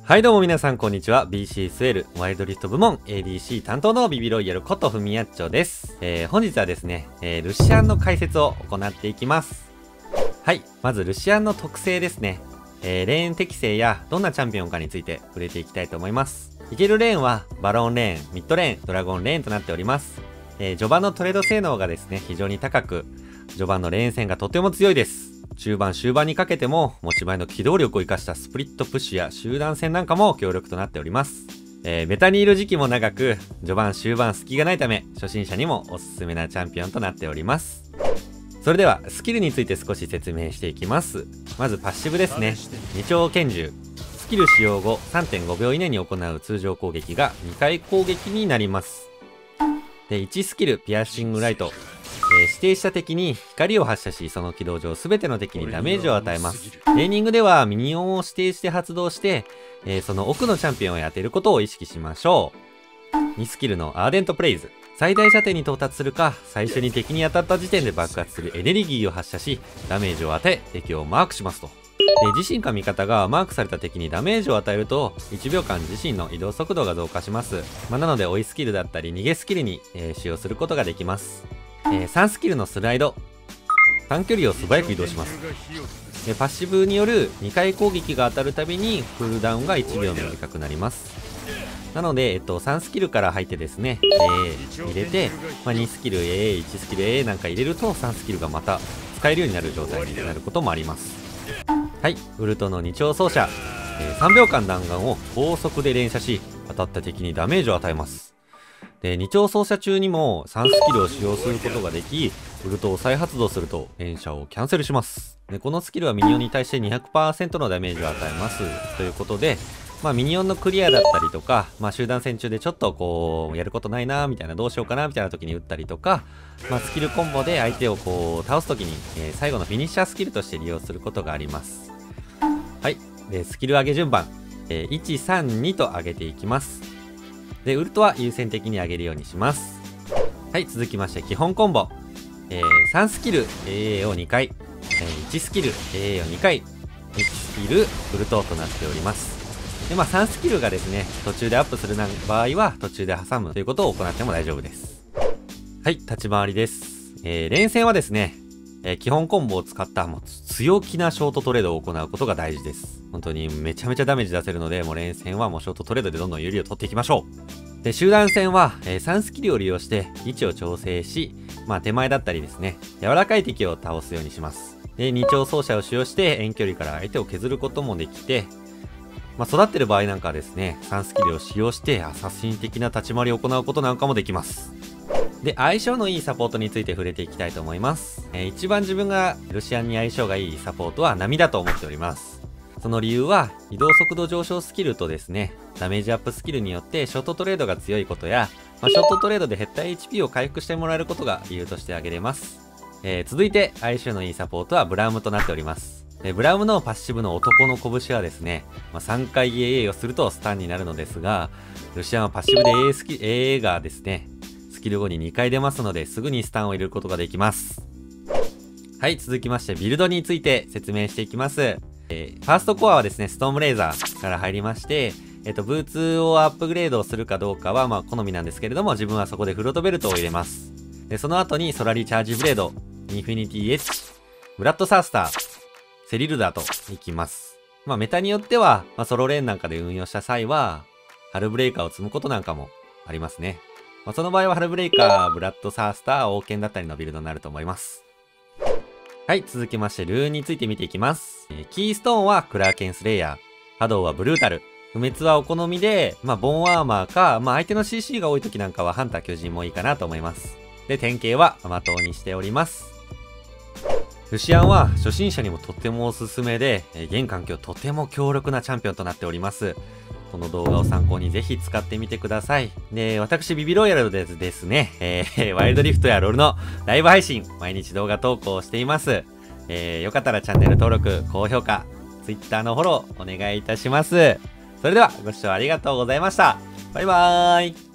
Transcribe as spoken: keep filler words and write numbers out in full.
はいどうも皆さんこんにちは。 ビーシー スウェルワイルドリフト部門 エーディーシー 担当のビビロイヤルことふみやっちょです。えー、本日はですね、えー、ルシアンの解説を行っていきます。はい、まずルシアンの特性ですね。えー、レーン適性やどんなチャンピオンかについて触れていきたいと思います。いけるレーンはバロンレーン、ミッドレーン、ドラゴンレーンとなっております。えー、序盤のトレード性能がですね非常に高く、序盤のレーン戦がとても強いです。中盤終盤にかけても持ち前の機動力を生かしたスプリットプッシュや集団戦なんかも強力となっております。えー、ベタにいる時期も長く、序盤終盤隙がないため初心者にもおすすめなチャンピオンとなっております。それではスキルについて少し説明していきます。まずパッシブですね。二丁拳銃、スキル使用後 さんてんごびょう以内に行う通常攻撃がにかい攻撃になります。でいちスキルピアッシングライト、えー、指定した敵に光を発射し、その軌道上全ての敵にダメージを与えます。レーニングではミニオンを指定して発動して、えー、その奥のチャンピオンを当てることを意識しましょう。にスキルのアーデントプレイズ、最大射程に到達するか最初に敵に当たった時点で爆発するエネルギーを発射しダメージを与え敵をマークしますと。で自身か味方がマークされた敵にダメージを与えるといちびょうかん自身の移動速度が増加します。まあ、なので追いスキルだったり逃げスキルに、えー、使用することができます。えー、さんスキルのスライド、短距離を素早く移動します。でパッシブによるにかい攻撃が当たるたびにクールダウンがいちびょう短くなります。なので、えっと、さんスキルから入ってですね、えー、入れて、まあ、にスキル エー、いちスキル エー なんか入れるとさんスキルがまた使えるようになる状態になることもあります。はい、ウルトの二丁奏者、えー、さんびょうかん弾丸を高速で連射し当たった敵にダメージを与えます。で二丁奏者中にもさんスキルを使用することができ、ウルトを再発動すると連射をキャンセルします。でこのスキルはミニオンに対して にひゃくパーセント のダメージを与えますということで、まあ、ミニオンのクリアだったりとか、まあ、集団戦中でちょっとこうやることないなみたいな、どうしようかなみたいな時に打ったりとか、まあ、スキルコンボで相手をこう倒す時に、えー、最後のフィニッシャースキルとして利用することがあります。はい、でスキル上げ順番、えー、いち、さん、にと上げていきます。でウルトは優先的に上げるようにします。はい、続きまして基本コンボ、えー、さんスキル エーエー をにかい、えー、いちスキル エーエー をにかい、いちスキルウルトとなっております。でまあさんスキルがですね途中でアップする場合は途中で挟むということを行っても大丈夫です。はい、立ち回りです。えー、連戦はですね、えー、基本コンボを使ったもう強気なショートトレードを行うことが大事です。本当にめちゃめちゃダメージ出せるので、もう連戦はもうショートトレードでどんどん有利を取っていきましょう。で集団戦は、えー、さんスキルを利用して位置を調整し、まあ手前だったりですね柔らかい敵を倒すようにします。で二丁奏者を使用して遠距離から相手を削ることもできて、まあ、育ってる場合なんかはですねさんスキルを使用してアサシン的な立ち回りを行うことなんかもできます。で相性のいいサポートについて触れていきたいと思います。えー、一番自分がルシアンに相性がいいサポートは波だと思っております。その理由は移動速度上昇スキルとですねダメージアップスキルによってショートトレードが強いことや、まあ、ショートトレードで減った エイチピー を回復してもらえることが理由として挙げれます。えー、続いて相性のいいサポートはブラウムとなっております。でブラウムのパッシブの男の拳はですね、まあ、さんかい エーエー をするとスタンになるのですが、ルシアンはパッシブで エーエー, スキ エーエー がですねスキル後ににかい出ますのですぐにスタンを入れることができます。はい、続きましてビルドについて説明していきます。えー、ファーストコアはですねストームレーザーから入りまして、えっとブーツをアップグレードをするかどうかはまあ好みなんですけれども、自分はそこでフロートベルトを入れます。でその後にソラリチャージブレード、インフィニティエッジ、ブラッドサースター、セリルダといきます。まあメタによっては、まあ、ソロレーンなんかで運用した際はハルブレイカーを積むことなんかもありますね。まあ、その場合はハルブレイカー、ブラッドサースター、王剣だったりのビルドになると思います。はい、続きましてルーンについて見ていきます。えー、キーストーンはクラーケンスレイヤー、波動はブルータル、不滅はお好みで、まあボンアーマーか、まあ相手の シーシー が多い時なんかはハンター巨人もいいかなと思います。で典型は甘党にしております。ルシアンは初心者にもとってもおすすめで、えー、現環境とても強力なチャンピオンとなっております。この動画を参考にぜひ使ってみてください。で、私ビビロイヤルでですね、えー、ワイルドリフトやロールのライブ配信、毎日動画投稿しています。えー、よかったらチャンネル登録、高評価、Twitter のフォローお願いいたします。それではご視聴ありがとうございました。バイバーイ。